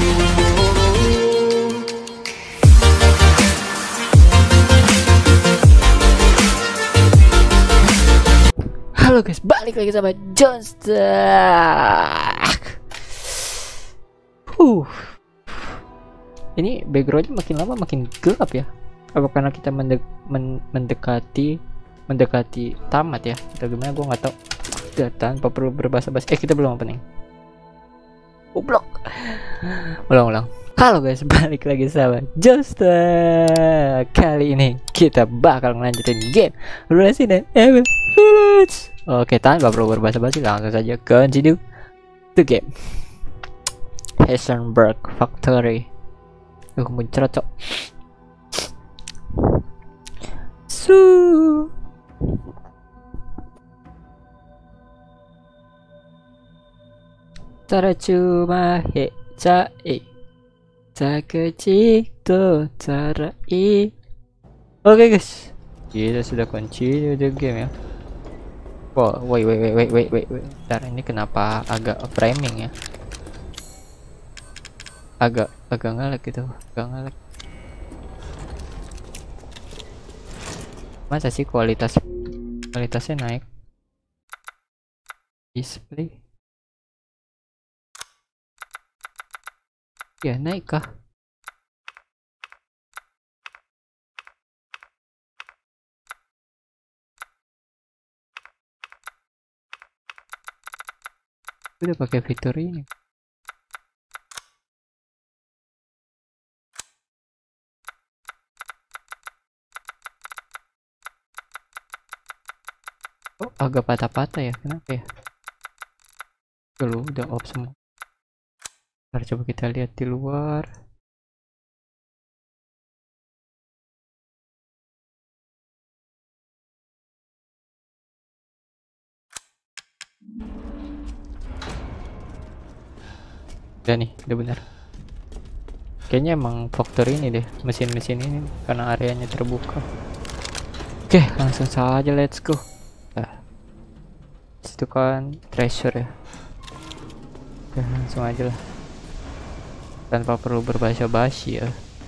Halo guys, balik lagi sama Johnstack. Ini backgroundnya makin lama makin gelap ya. Apa karena kita mendekati tamat ya? Atau gimana? Gue nggak tahu. Udah tanpa perlu berbahasa-basi. Kita belum opening. Goblok. Ulang. Halo guys, balik lagi sama Johnstack. Kali ini kita bakal ngelanjutin game Resident Evil Village. Oke, tanpa perlu berbahasa-basi langsung saja continue the game. Heisenberg Factory. Muncrat cok. Cara cuma hecai sakecik to cara i. Oke guys, kita sudah continue the game ya. Oh, wait. Bentar, ini kenapa agak framing ya? Agak ngelag gitu, agak ngelag. Masa sih kualitasnya naik? Display. Ya naik kah? Udah pakai fitur ini. Oh, agak patah-patah ya. Kenapa ya? Dulu udah off semua. Ntar coba kita lihat di luar. Udah nih, udah benar. Kayaknya emang faktor ini deh, mesin-mesin ini karena areanya terbuka. Oke, langsung saja let's go. Itu kan treasure ya. Oke, langsung aja lah. Tanpa perlu berbahasa-basi ya.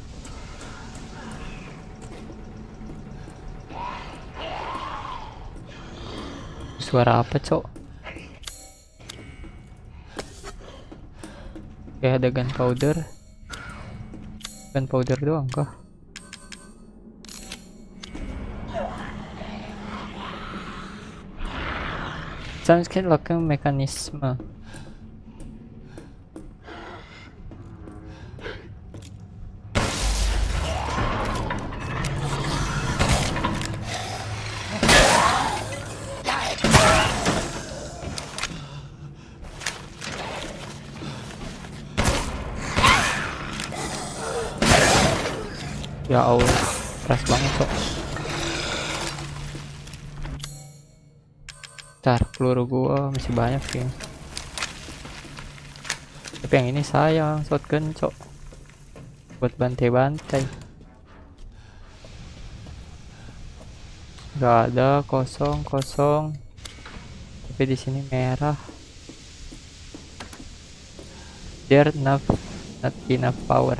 Suara apa cok? Oke, ada gunpowder doang kah? Sunscreen locking mekanisme. Ya Allah, keras banget kok. Ntar peluru gua masih banyak sih. Tapi yang ini sayang shotgun cok. Buat bantai-bantai. Gak ada, kosong. Tapi di sini merah. There not enough power.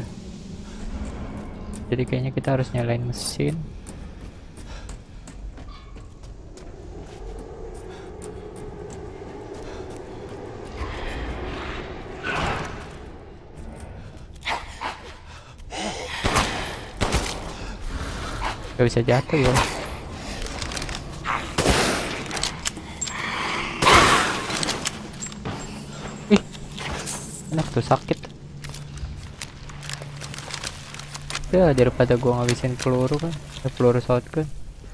Jadi kayaknya kita harus nyalain mesin. Gak bisa jatuh ya. Ih, enak tuh, sakit. Ya daripada gua ngabisin peluru kan, peluru shotgun.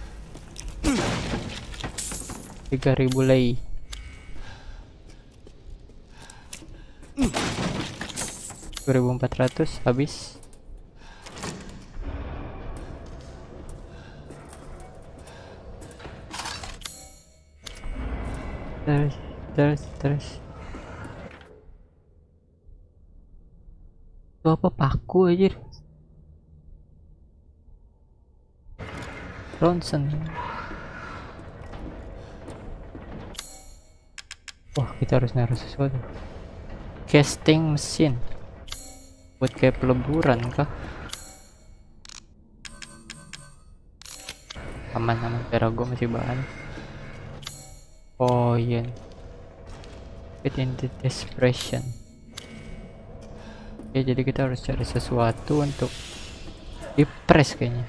3000 lei. $2.400 habis. Terus. Itu apa, paku aja? Ronson. Wah, kita harus naruh sesuatu. Casting mesin. Buat kayak peleburan kah? Aman cara gue masih bahan. Oh iya, fit in the desperation. Oke, jadi kita harus cari sesuatu untuk di press kayaknya.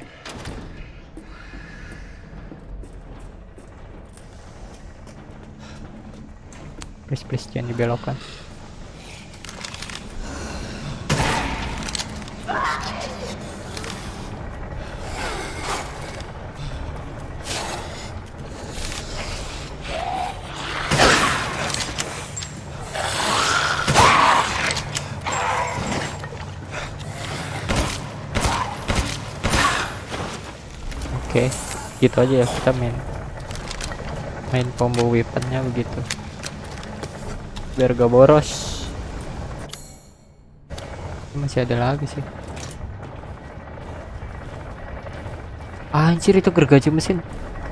Please jangan dibelokkan. Oke, gitu aja ya, kita main combo weaponnya begitu biar gak boros. Masih ada lagi sih. Anjir, itu gergaji mesin.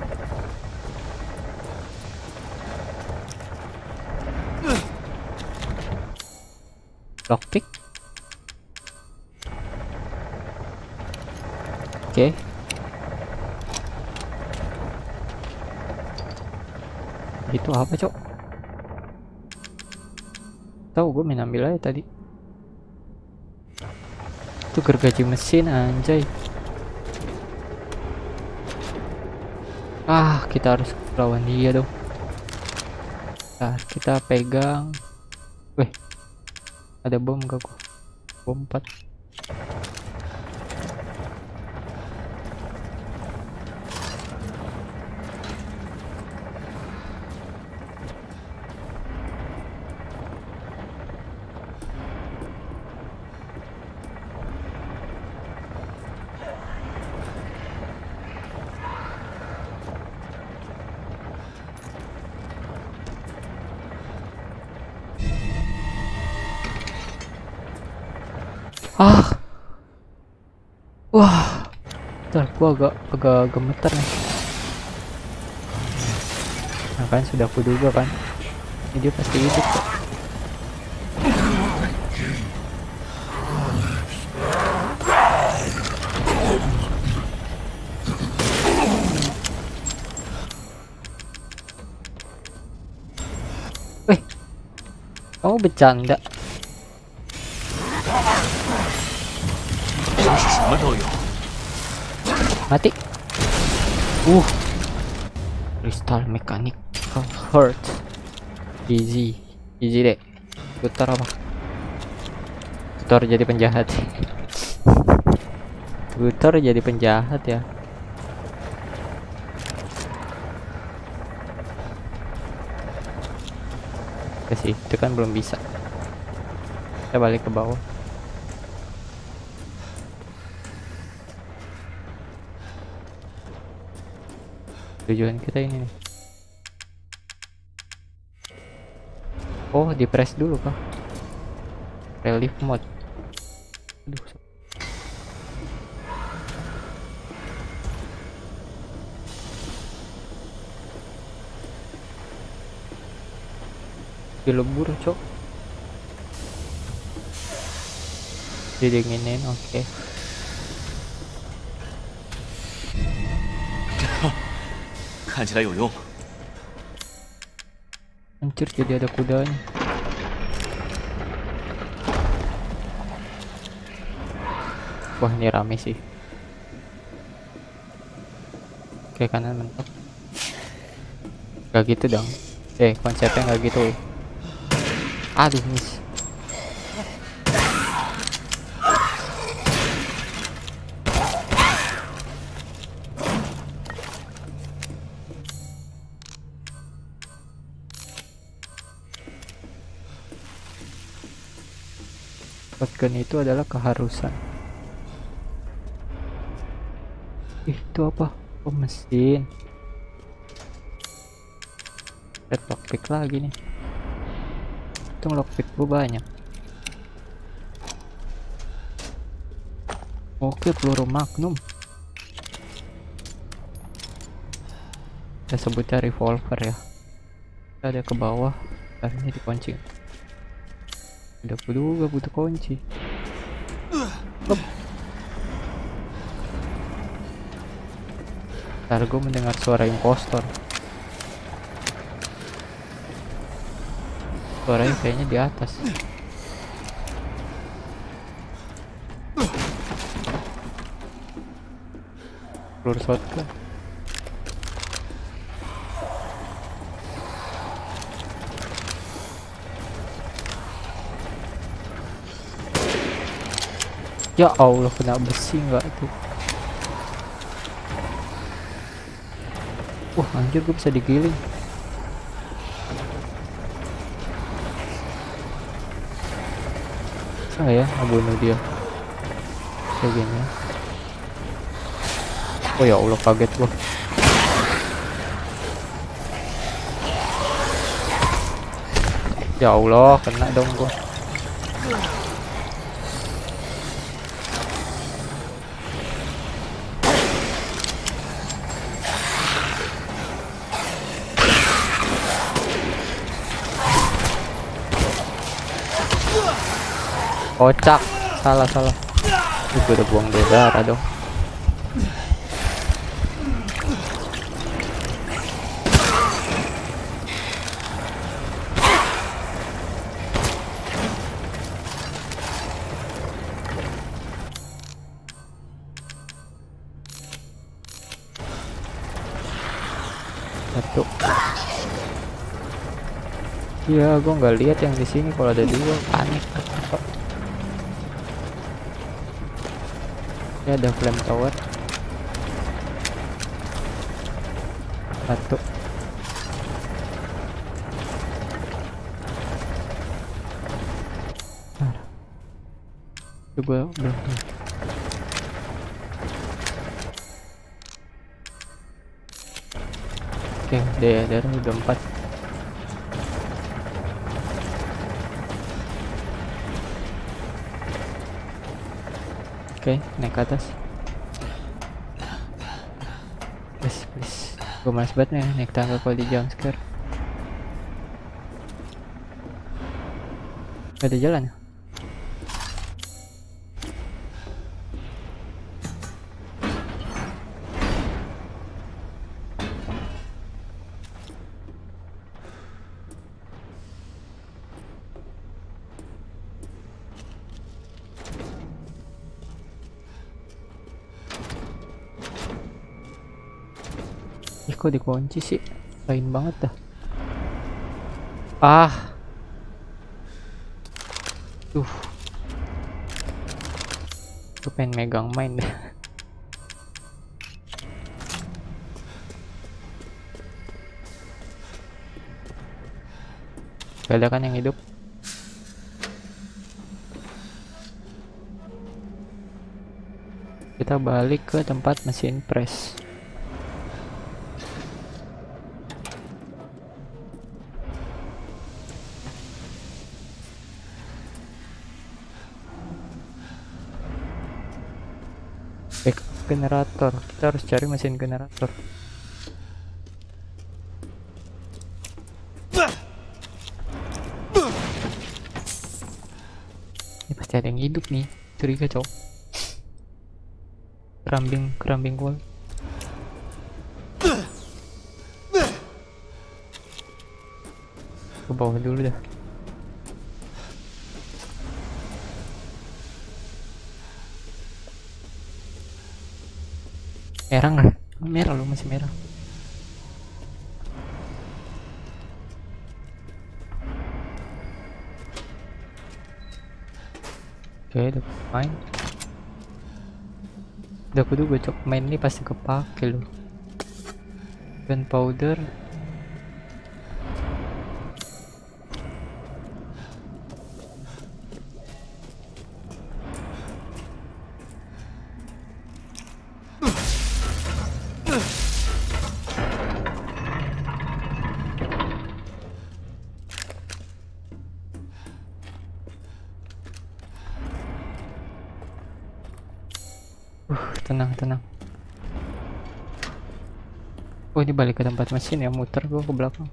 Lockpick. Oke. Itu apa, Cok? Tahu, gue main ambil aja tadi. Itu gergaji mesin, anjay. Kita harus lawan dia dong. Nah, kita pegang. Weh, ada bom gak gua? Bom 4. Wah, bentar, gua agak gemeter nih. Nah kan, sudah aku duga kan, ini dia pasti hidup kok. Weh, kamu bercanda? Mati. Crystal mechanical heart. Easy deh. Putar apa? Putar jadi penjahat. Putar jadi penjahat ya. Oke sih, itu kan belum bisa. Kita balik ke bawah. Tujuan kita ini nih. Oh, di press dulu kah? Relief mode. Aduh. Dilebur, Cok. Didinginin, oke. Anjir, jadi ada kudanya. Wah, ini rame sih. Oke, kanan mentok. Gak gitu dong. Konsepnya gak gitu. Aduh, miss. Shotgun itu adalah keharusan. Itu apa? Oh, mesin. Red lockpick lagi nih. Itu lockpick gua banyak. Oke, peluru magnum. Kita sebutnya revolver ya. Kita ada ke bawah. Ini dikunci. Udah juga butuh kunci. Up. Ntar gue mendengar suara impostor. Suaranya kayaknya di atas. Peluru shotgun. Ya Allah, kena besi nggak tuh? Wah anjir, gue bisa digiling. Bisa nggak ya ngebunuh dia kayak gini? Oh ya Allah, kaget gua. Ya Allah, kena dong gua. Kocak, salah. Gue udah buang darah dong. Satu. Iya, gue nggak lihat yang di sini. Kalau ada dua, panik. Ini ada flame tower. Satu. Itu gue belum. Oke, darah udah 4. Oke, naik ke atas. Please. Gue malas banget nih naik tangga kalau di jump scare. Gak ada jalan ya? Kok dikunci sih? Lain banget dah. Gue pengen megang main deh. Gak ada kan yang hidup? Kita balik ke tempat mesin press. Generator, kita harus cari mesin generator. Ini pasti ada yang hidup nih, curiga cowok. Kerambing gua. Ke bawah dulu dah. Merah nggak? Merah, lu masih merah. Oke, udah main. Udah kudu gue cok main ini pasti kepake loh. Gunpowder. Tenang. Oh, ini balik ke tempat mesin ya, muter gua ke belakang.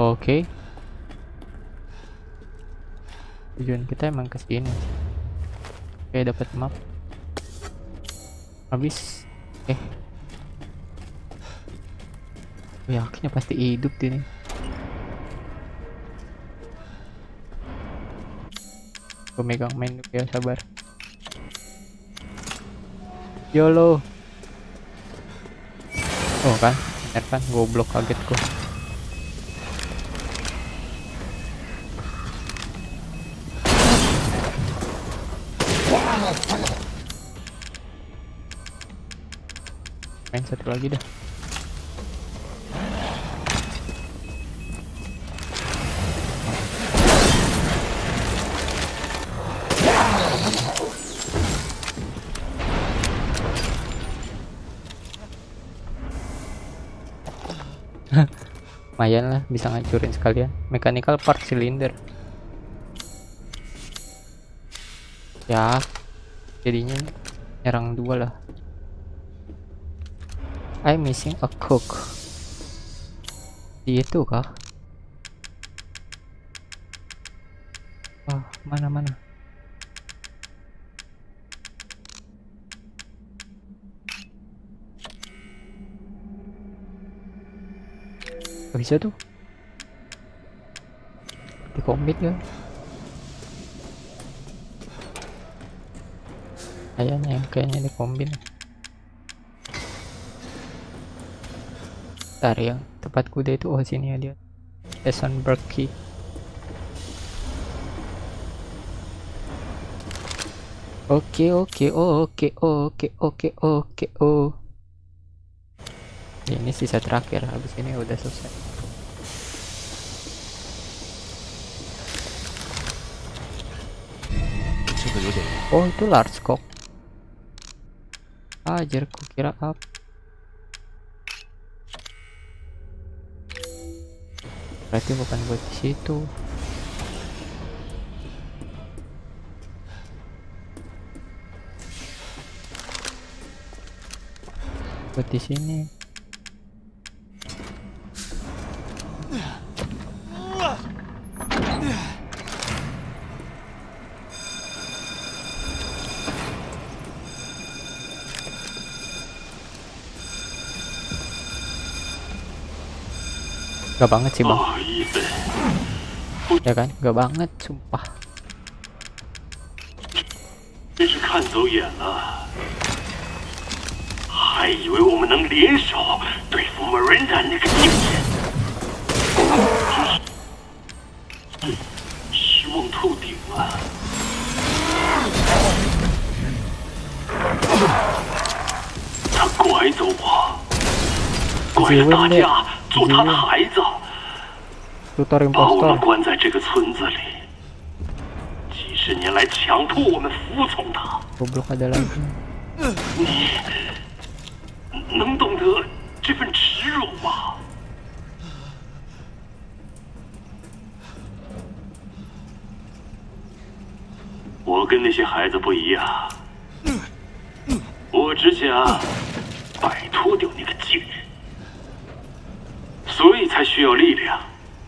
Oke. Tujuan kita emang ke sini. Oke, dapat map. Habis. Yakinnya pasti hidup ini. Gue megang main ya, sabar. YOLO. Oh kan, bener kan, goblok, kaget gue. Main satu lagi dah. Lumayan lah, bisa ngancurin sekalian. Mechanical part cylinder. Ya, jadinya nyerang dua lah. I'm missing a cook. Itu kah? Mana? Gak bisa tuh. Di commit ya. Kayaknya di kombin. Bentar, yang tempat kuda itu, sini ya dia. Essenberg Key. Oke. Ini sisa terakhir, habis ini udah selesai. Oh, itu large cock. Ajar, kukira apa? Berarti bukan buat di situ. Buat di sini. Gak banget sih bang. Ya kan, gak banget, sumpah. 真是看走眼了，还以为我们能联手对付 Miranda 那个贱人，真是失望透顶了。他拐走我，拐了大家做他的孩子，把我们关在这个村子里。 几十年来，强迫我们服从他。你能懂得这份耻辱吗？我跟那些孩子不一样，我只想摆脱掉那个贱人，所以才需要力量。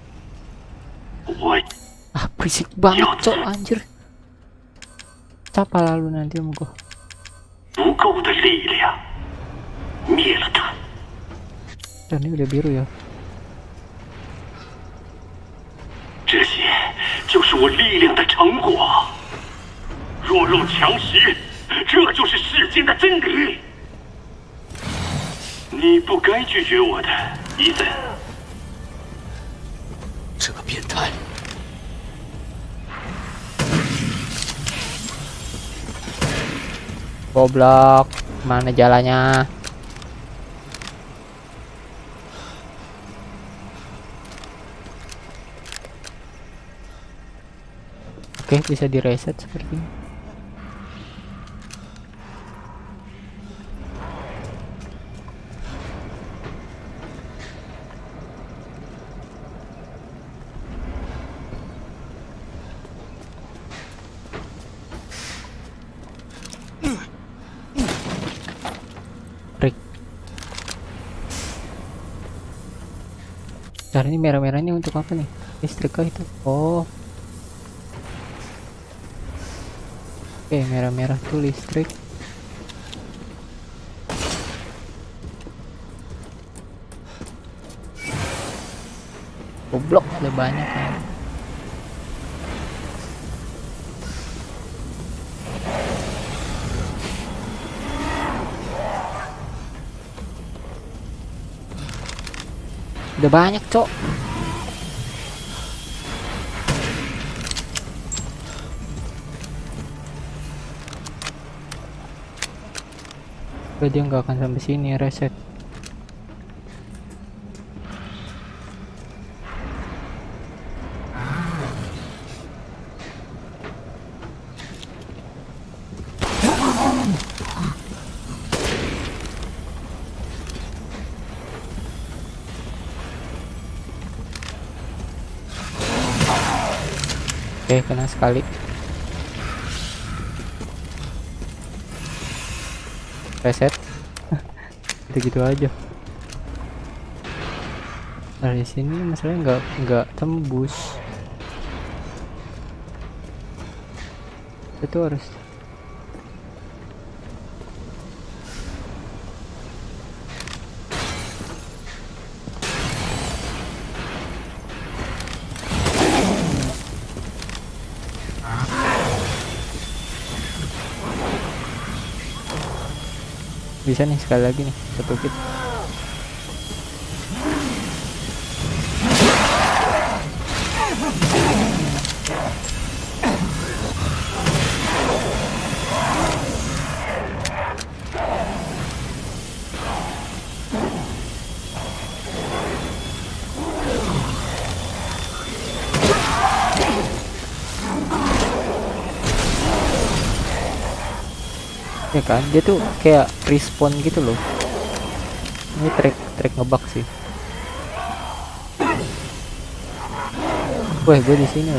我 berisik banget cok, anjir. Capa lalu nanti sama gua. 不够的力量，灭了他。 Dan ini udah biru ya. 这些就是我力量的成果。弱肉强食，这就是世间的真理。你不该拒绝我的，伊森。这个变态！ Goblok, mana jalannya? Oke, bisa di reset sepertinya. Cara ini merah-merah ini untuk apa nih? Listrik kah itu? Oh, oke, merah-merah tuh listrik. Goblok, ada banyak kan. Udah banyak, cok. Dia nggak akan sampai sini, reset. Oke, kena sekali. Reset. Gitu aja. Dari sini masalahnya nggak tembus. Itu harus bisa nih, sekali lagi nih, satu hit. Ya kan, dia tuh kayak respawn gitu loh. Ini track ngebug sih. Wah, gue di sini.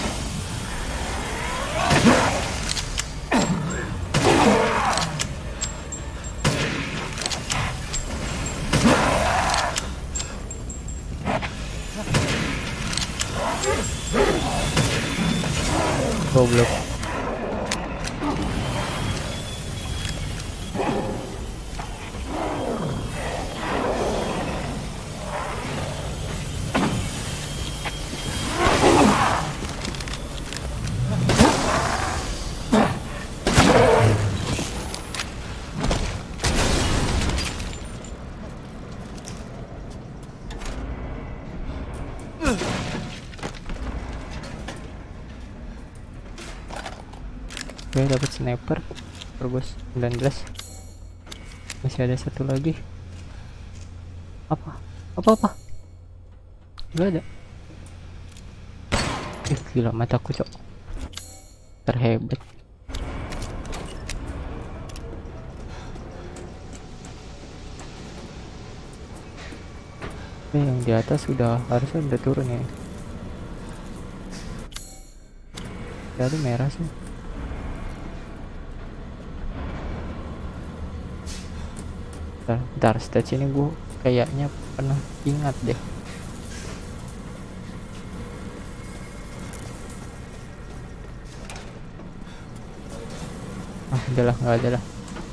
Goblok. Oke, dapat sniper terus 19. Masih ada satu lagi. Apa nggak ada. Gila, mataku, cok, terhebat. Yang di atas harusnya udah turun ya. Jadi merah sih. Bentar, stage ini gue kayaknya pernah ingat deh. Udahlah, nggak ada lah.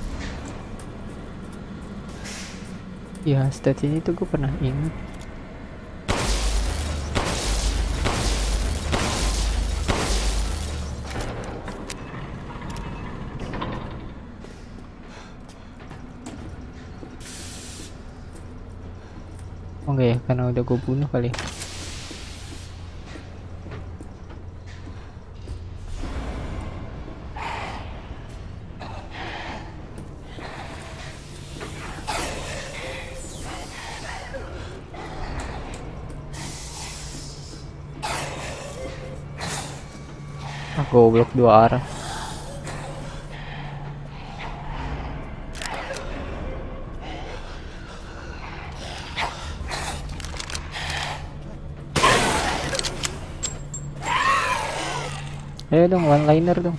Ya, stage ini tuh gue pernah ingat. Oh enggak ya, karena udah gue bunuh kali. Goblok, dua arah. Ayo dong, one liner dong.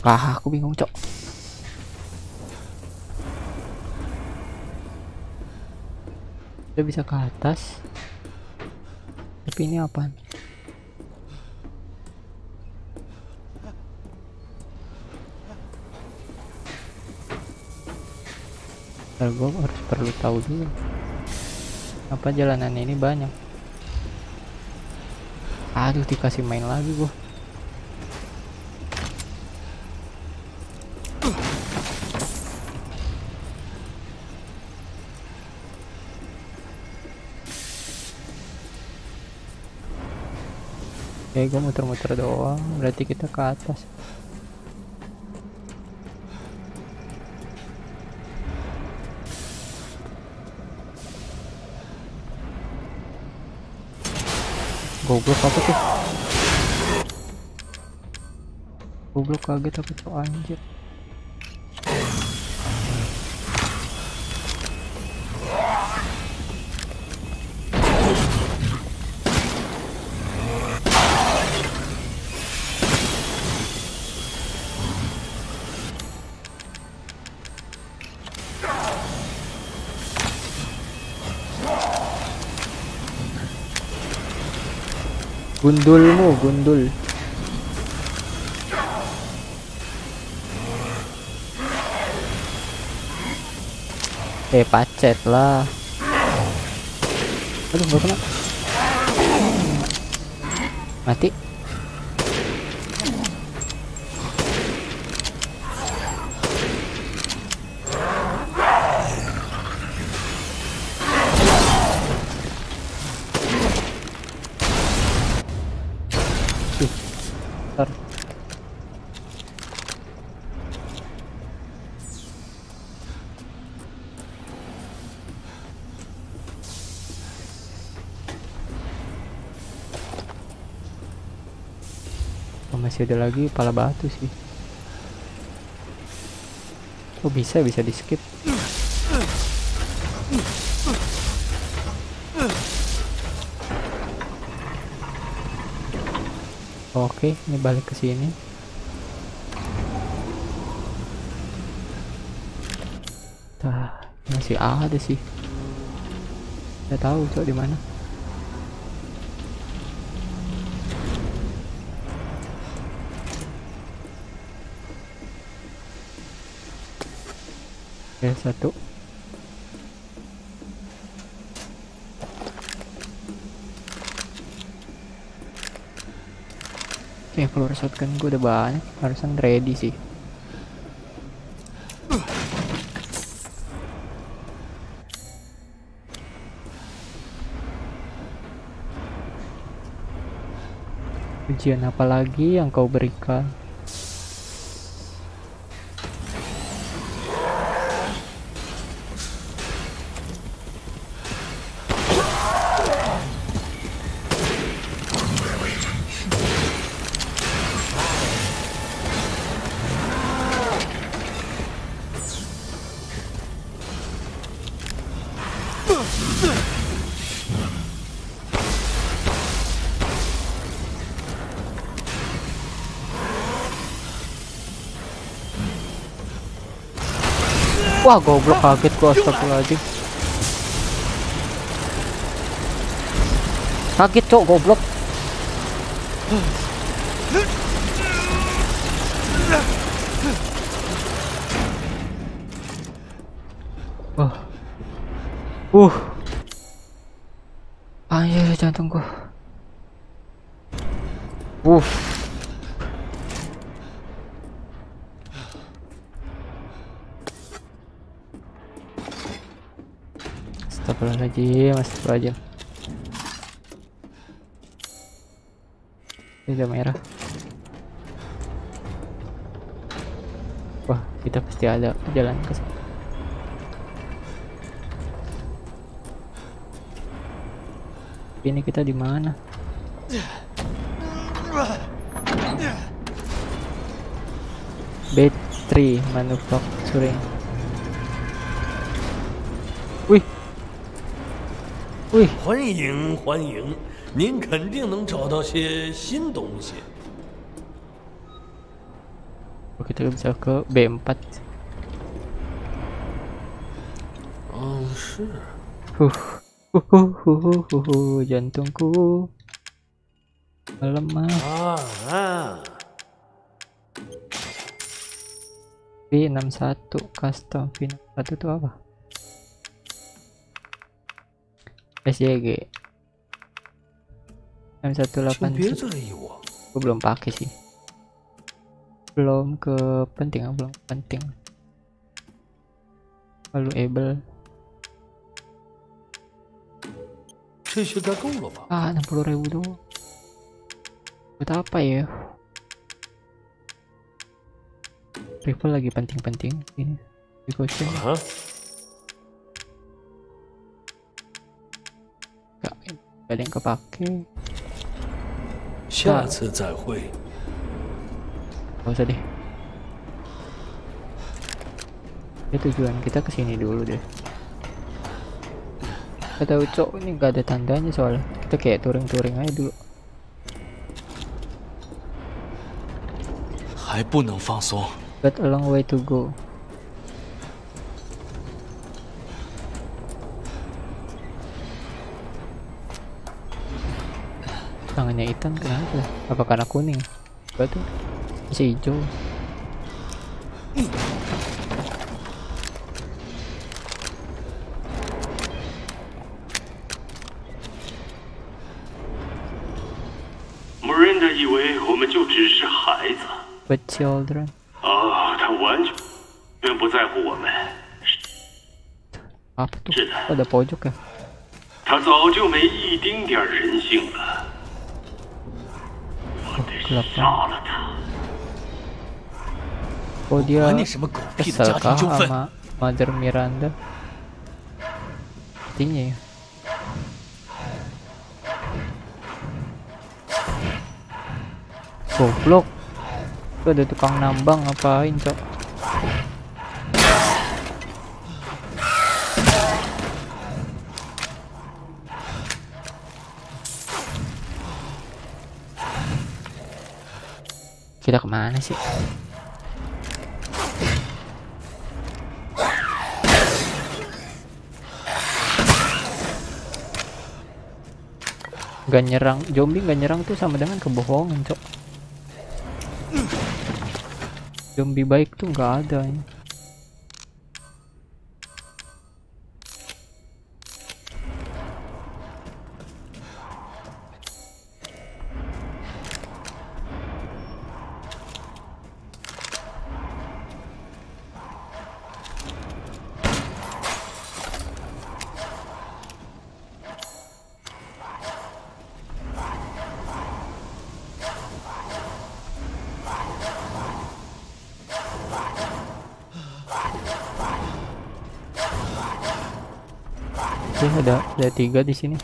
Ah, aku bingung, Cok. Kita bisa ke atas. Tapi ini apaan? Gue harus perlu tahu dulu. Apa jalanan ini banyak. Aduh, dikasih main lagi gua. Oke, gue muter-muter doang. Berarti kita ke atas. Goblok apa tuh? Goblok, kaget aku, Cok, anjir. Gundulmu, gundul. Pacet lah. Aduh, gak kena. Mati. Bentar. Oh, masih ada lagi pala batu sih. Oh, bisa di skip. Oke, ini balik ke sini. Nah, masih ada sih. Saya tahu, Cok, di mana. Oke, satu. Peluru shotgun gue udah banyak, harusan ready sih. Ujian apa lagi yang kau berikan? Wah, goblok, kaget gua, astagfirullahaladzim. Kaget, Cok, goblok. Anjir, jantung gua. Astagfirullahaladzim, astagfirullahaladzim. Ini udah merah. Wah, kita pasti ada jalan ke sana. Ini kita di mana? B3 manufacturing. Wih. 欢迎欢迎，您肯定能找到些新东西。 kita bisa ke B4. Oh, 是。 Jantungku melemah. V61 custom V61 itu apa? SJG M180. Gue belum pakai sih. Belum ke penting, belum penting. Valuable. 60.000 doang. Buat apa ya? Rifle lagi penting-penting ini. Dikoceng. Gak ada yang kepake. Gak usah deh. Ya, tujuan kita kesini dulu deh. Kita tahu cok, ini gak ada tandanya soalnya. Kita kayak touring-touring aja dulu. 还不能放松。 Got a long way to go. Tangannya hitam kenapa? Apa karena kuning? Batu masih hijau. Miranda 以为我们就只是孩子。 But children. 他完全不在乎我们。 Apa tuh? 是的， Ada pojok ya? 他早就没一丁点人性了。我得杀了他。 Oh dia 管你什么狗屁的 kesel 家庭 kah 纠纷， sama Mother Miranda? Artinya ya. Goblok. Tuh ada tukang nambang ngapain cok? Kita kemana sih? Gak nyerang, zombie gak nyerang tuh sama dengan kebohongan cok. Zombie baik tuh nggak ada ya. Oke, ada 3 di sini.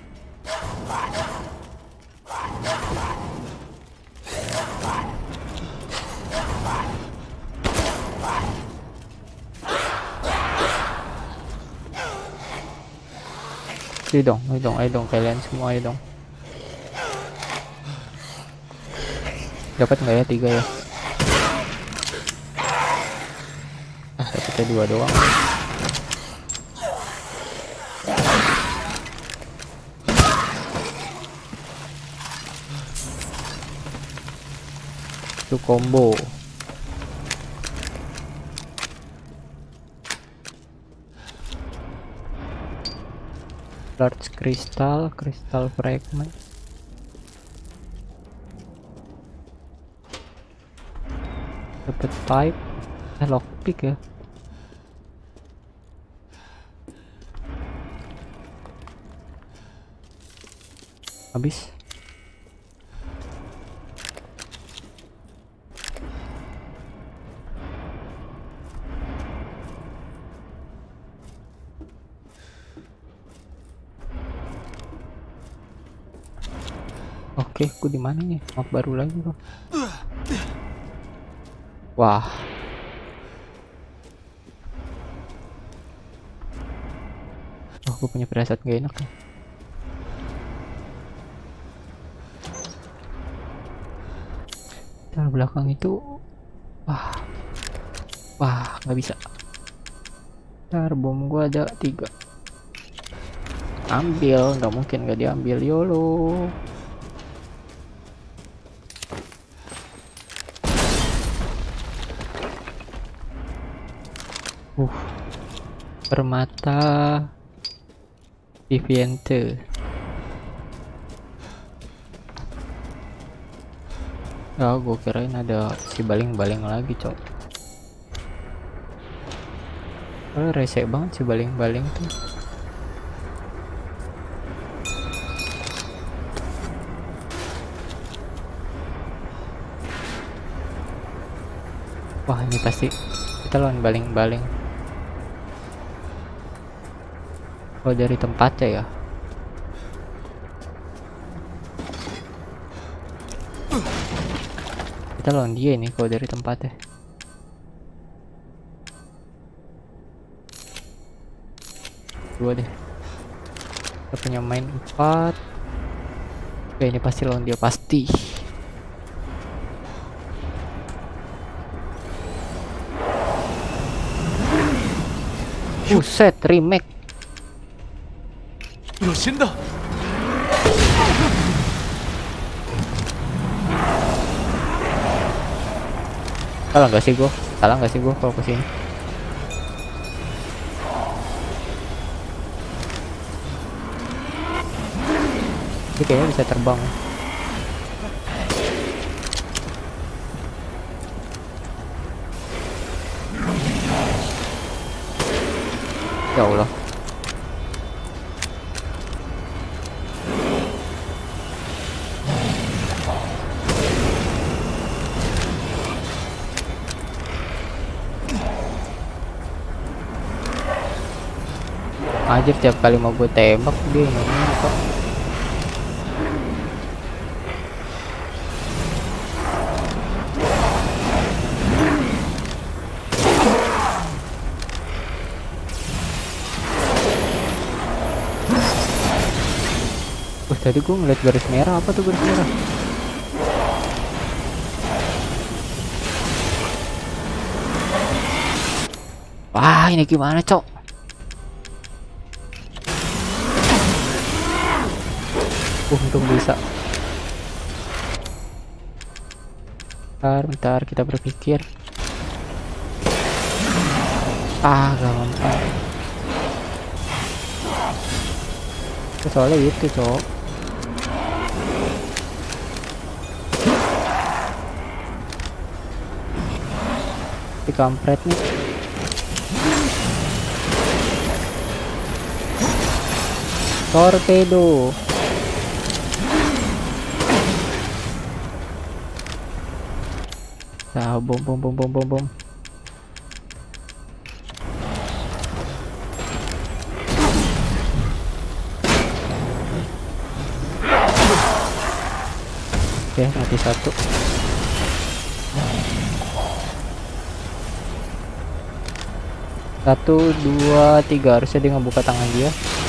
Ayo dong kalian semua, ayo dong. Dapat nggak ya 3 ya? Dapatnya 2 doang. Itu combo. Large crystal fragment. Dapat pipe, lockpick ya. Habis. Oke, aku di mana nih? Map baru lagi kok. Wah. Oh, aku punya firasat gak enak nih. Di belakang itu, wah. Wah, nggak bisa. Ntar bom gua ada 3. Ambil, nggak mungkin nggak diambil. YOLO. Permata Viviente. Oh, gue kirain ada si baling-baling lagi, cok. Oh, rese banget si baling-baling tuh. Wah, ini pasti kita lawan baling-baling. Oh, dari tempatnya ya. Kita lawan dia ini kalau dari tempatnya. Dua deh. Kita punya main 4. Oke, ini pasti lawan dia pasti. Buset, remake. 有新的。 Salah nggak sih gue? Salah nggak sih gue kalau kesini? Ini kayaknya bisa terbang. Ya Allah. Anjir, tiap kali mau gue tembak dia ini kok. Tadi gue ngeliat garis merah. Apa tuh garis merah? Wah, ini gimana, cok? Untung bisa. Bentar kita berpikir. Gampang. Soalnya itu, cok. Si kampret nih. Torpedo. Nah, bom. Oke, mati 1. Satu, 2, 3. Harusnya dia ngebuka tangan dia.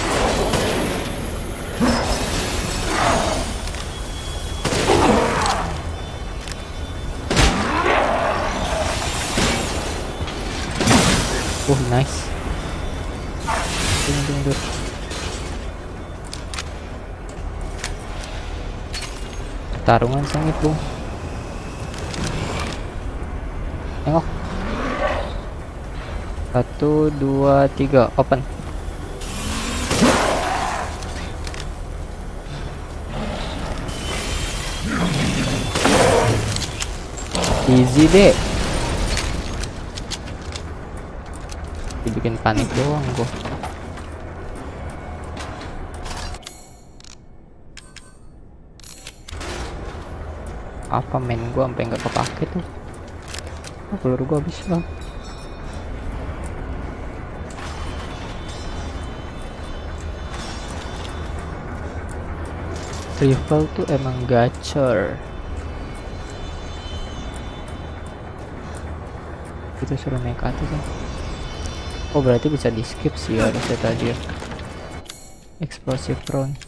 Nice. Tunggu. Pertarungan sengit, Bung. Tengok. 1, 2, 3, open. Easy deh. Dibikin panik doang gua. Apa main gua sampai nggak kepake tuh? Peluru gua habis lah. Rival tuh emang gacor. Kita suruh naik ke atas ya. Oh, berarti bisa di skip sih harusnya tadi ya. Explosive round.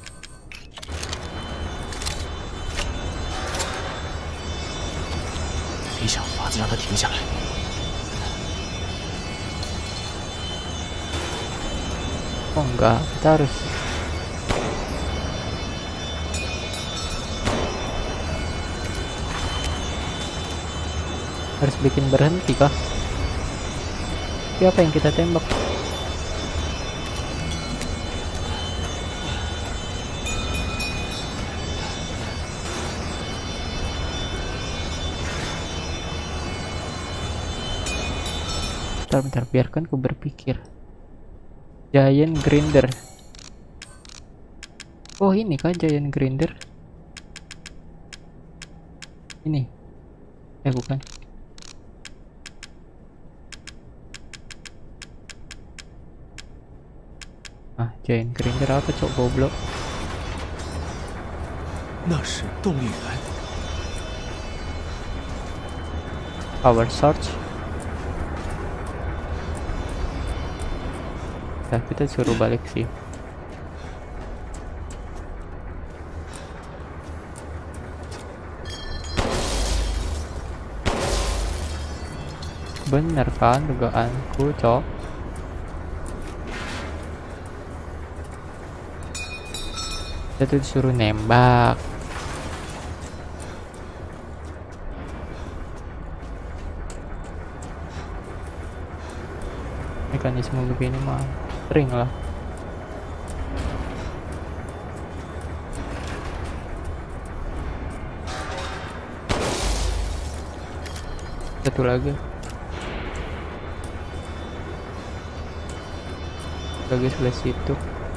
enggak, kita harus bikin berhenti kah? Siapa yang kita tembak? Bentar, biarkan ku berpikir. Giant Grinder. Oh ini kah Giant Grinder? Ini? Bukan. Giant Grinder apa cok goblok? 那是动力源。 Power Surge. Nah, kita suruh balik sih. Bener kan dugaanku, cok? Kita tuh disuruh nembak. Mekanisme begini mah sering lah. Satu lagi sebelah situ.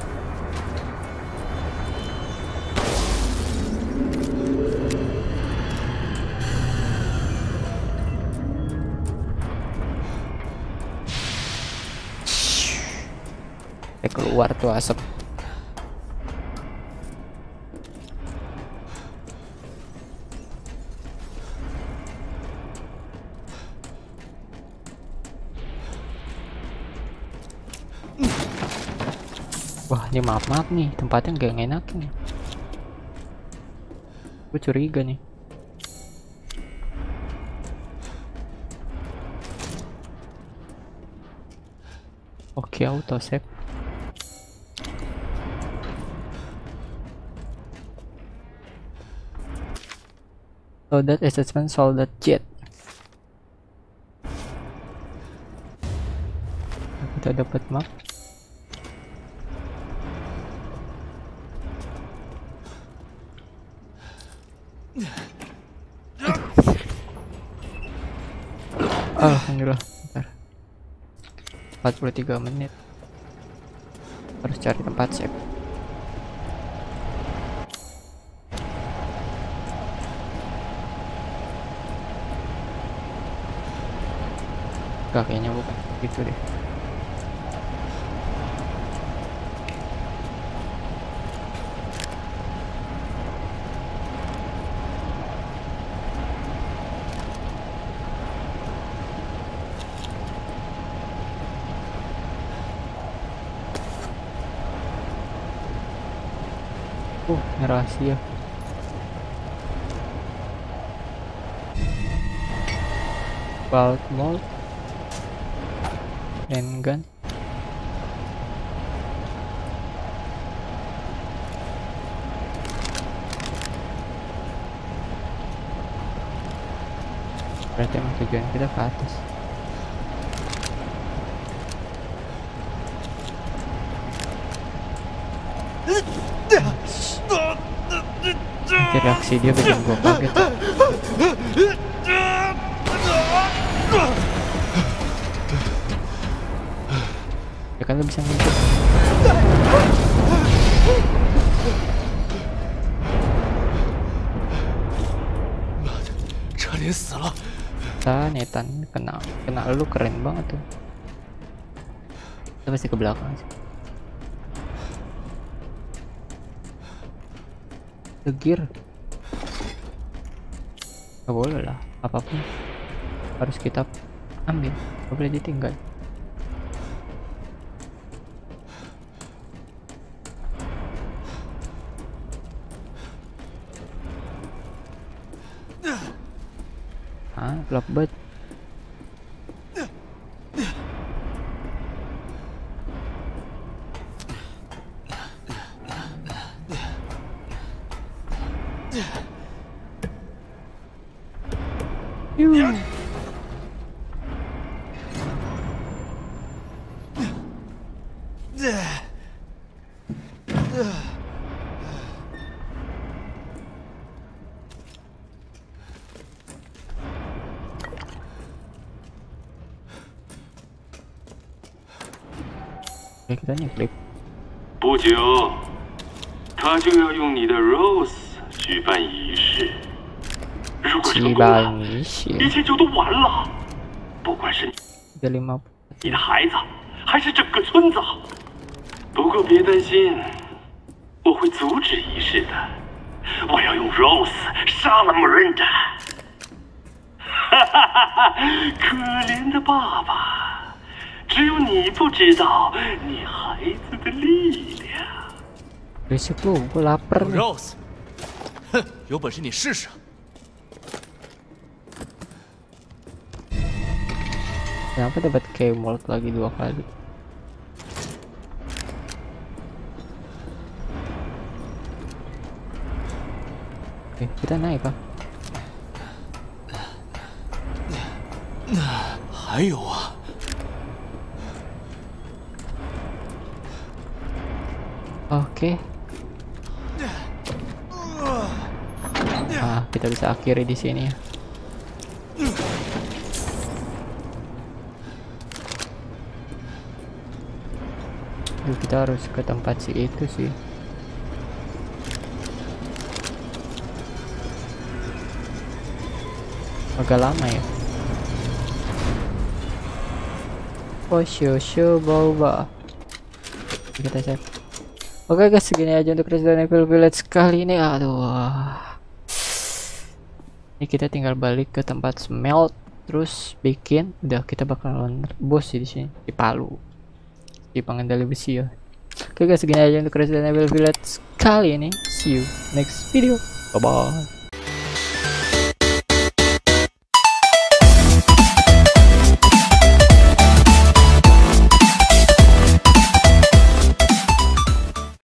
Keluar tuh asap. Wah, ini maaf nih, tempatnya nggak enak nih. Gue curiga nih. Oke, auto save. Soldat assessment, soldat jet. Kita dapat map. Alhamdulillah. Bentar. 43 menit. Harus cari tempat save. Gak, kayaknya bukan gitu deh. Ini rahasia. Bulk mold. Handgun. Berarti emang tujuan kita ke atas. Reaksi dia bikin gua kaget. Ya kan lu bisa ngikut. Netan kena lu keren banget tuh. Kita pasti ke belakang aja. Gear. Gak boleh lah, apapun harus kita ambil, gak boleh ditinggal. Gelap banget. Yuh. Oke, kita nyeklik. 不久，他就要用你的 Rose 举办仪式。如果成功了，一切就都完了。不管是你的孩子，还是整个村子。不过别担心，我会阻止仪式的。我要用 Rose 杀了 Miranda。哈哈哈哈！可怜的爸爸，只有你不知道你孩子的力量。 Berisik lu, gue lapar nih. Rose， 哼，有本事你试试。 Kenapa dapat K-Mold lagi 2 kali? Oke, kita naik kah? 还有啊， Oke. Nah, kita bisa akhiri di sini ya. Duh, kita harus ke tempat si itu sih. Agak lama ya. Oh, show boba. Kita cek. Oke guys, segini aja untuk Resident Evil Village kali ini. Aduh. Ini kita tinggal balik ke tempat smelt, terus bikin. Udah, kita bakal lawan bos sih di sini, di Palu, di pengendali besi ya. Oke guys, segini aja untuk Resident Evil Village kali ini. See you next video. Bye bye.